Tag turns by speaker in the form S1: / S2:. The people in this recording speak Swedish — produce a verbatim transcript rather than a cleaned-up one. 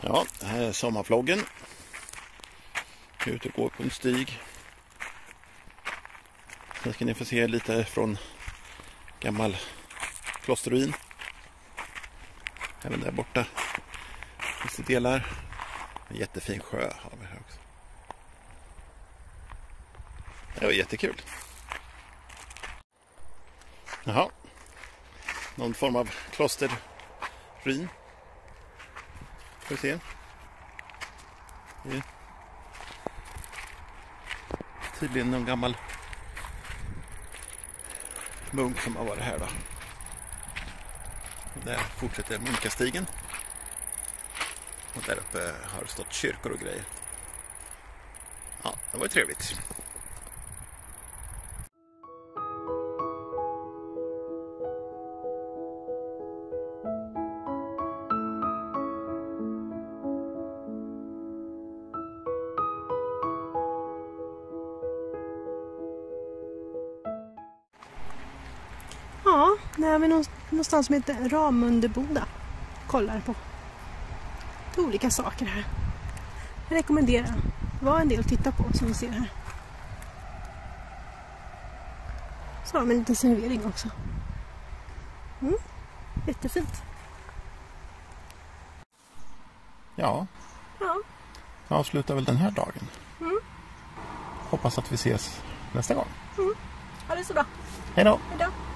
S1: Ja, det här är sommarvloggen. Jag är ute och går på en stig. Sen ska ni få se lite från gammal klosterruin. Även där borta finns det delar. En jättefin sjö har vi här också. Det var jättekul. Jaha. Någon form av klosterruin. Får vi se. Det är tydligen någon gammal munk som har varit här då. Och där fortsätter munkastigen. Och där uppe har det stått kyrkor och grejer. Ja, det var ju trevligt.
S2: Ja, det är vi någonstans som heter Ramundeboda. Kollar på. Det är olika saker här. Jag rekommenderar. Det var en del att titta på som vi ser här. Så har de en liten servering också. Mm, jättefint.
S1: Ja.
S2: Ja.
S1: Jag avslutar väl den här dagen.
S2: Mm.
S1: Hoppas att vi ses nästa gång.
S2: Mm. Ha det så bra.
S1: Hej då.
S2: Hej då.